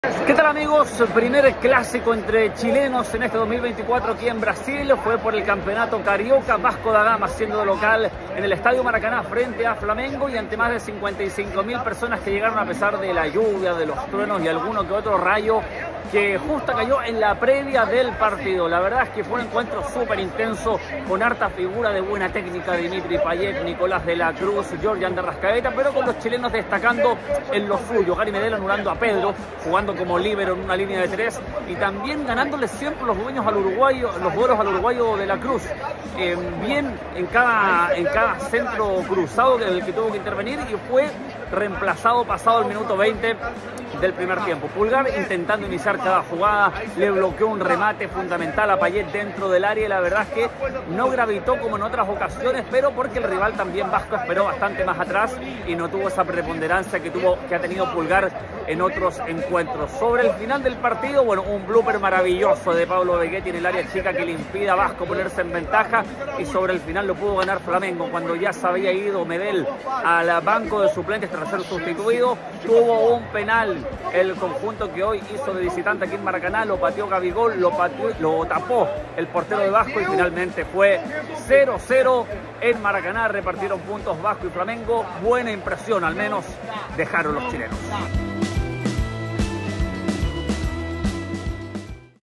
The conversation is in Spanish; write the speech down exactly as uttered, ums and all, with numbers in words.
¿Qué tal, amigos? Primer clásico entre chilenos en este dos mil veinticuatro aquí en Brasil. Fue por el campeonato carioca. Vasco da Gama siendo de local en el Estadio Maracaná frente a Flamengo y ante más de cincuenta y cinco mil personas que llegaron a pesar de la lluvia, de los truenos y alguno que otro rayo que justo cayó en la previa del partido. La verdad es que fue un encuentro súper intenso, con harta figura de buena técnica de Dimitri Payet, Nicolás de la Cruz, Georgian de Rascaeta, pero con los chilenos destacando en lo suyo. Gary Medel anulando a Pedro, jugando como líbero en una línea de tres y también ganándole siempre los dueños al uruguayo, los duelos al uruguayo de la Cruz. Eh, bien en cada, en cada centro cruzado del que tuvo que intervenir y fue reemplazado pasado el minuto veinte del primer tiempo. Pulgar intentando iniciar cada jugada, le bloqueó un remate fundamental a Payet dentro del área y la verdad es que no gravitó como en otras ocasiones, pero porque el rival también Vasco esperó bastante más atrás y no tuvo esa preponderancia que tuvo, que ha tenido Pulgar en otros encuentros. Sobre el final del partido, bueno, un blooper maravilloso de Pablo Begetti en el área chica que le impide a Vasco ponerse en ventaja y sobre el final lo pudo ganar Flamengo cuando ya se había ido Medel al banco de suplentes tras ser sustituido. Tuvo un penal el conjunto que hoy hizo de visitante aquí en Maracaná, lo pateó Gabigol, lo, pateó, lo tapó el portero de Vasco y finalmente fue cero cero en Maracaná. Repartieron puntos Vasco y Flamengo. Buena impresión al menos dejaron los chilenos.